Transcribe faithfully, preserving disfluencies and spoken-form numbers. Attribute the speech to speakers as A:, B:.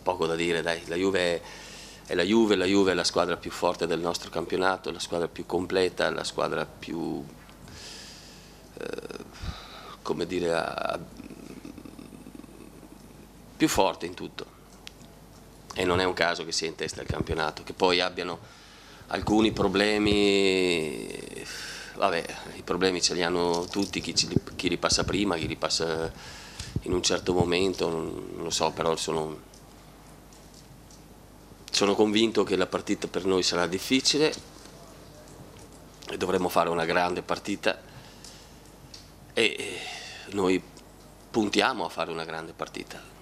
A: poco da dire, dai, la Juve è, è la Juve, la Juve è la squadra più forte del nostro campionato, la squadra più completa, la squadra più, eh, come dire, a, più forte in tutto, e non è un caso che sia in testa al campionato. Che poi abbiano alcuni problemi, vabbè, i problemi ce li hanno tutti, chi, ci, chi li passa prima, chi li passa in un certo momento, non, non lo so, però sono, sono convinto che la partita per noi sarà difficile e dovremo fare una grande partita, e noi puntiamo a fare una grande partita.